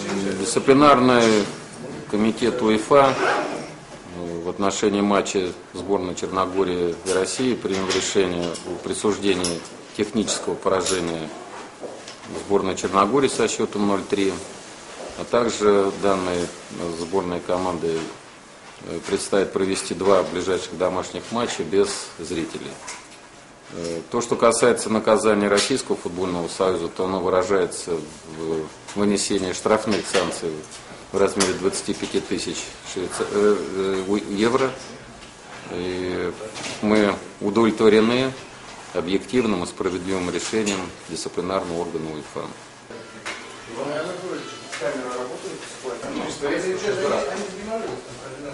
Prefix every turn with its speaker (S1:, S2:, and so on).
S1: Дисциплинарный комитет УЕФА в отношении матча сборной Черногории и России принял решение о присуждении технического поражения сборной Черногории со счетом 0-3, а также данной сборной команды предстоит провести 2 ближайших домашних матча без зрителей. То, что касается наказания Российского футбольного союза, то оно выражается в вынесении штрафных санкций в размере 25 тысяч евро. И мы удовлетворены объективным и справедливым решением дисциплинарного органа УЕФА.
S2: Иван Анатольевич, камера работает?